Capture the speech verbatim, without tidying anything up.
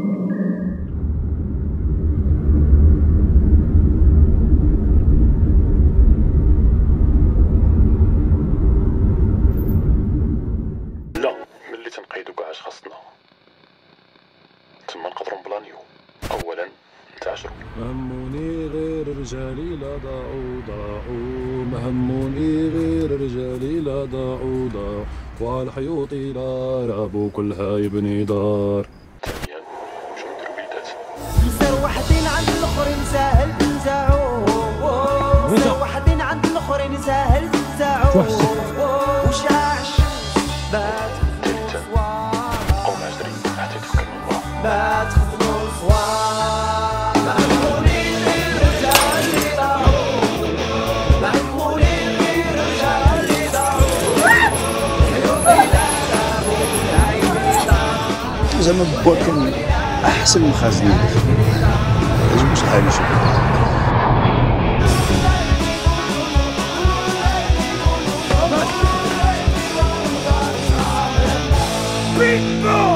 لا، ملي تنقيدو كاع اش خاصنا تما نقدروا نبلانيو. اولا نتعاشروا. مهموني غير رجالي لا ضاعوا ضاعوا، مهموني غير رجالي لا ضاعوا ضاعوا، والحيوط لا رابوا كلها يبني دار. ثانيا نمشيو نديرو وليدات. نساو وحدين عند الاخرين ساهل تنزعو، نساو وحدين عند الاخرين ساهل تنزعو، وشاعش بات ثالثا بقاو معزرين حتى يتفكروا الله. بات خدموا الصوار، مهمونين غير رجالي ضاعوا، مهمونين غير رجالي ضاعوا، حيوطي لا رابوا كلها يبني دار. زعما با كان احسن مخازنين عجبوش الحال شوف. Big Boy!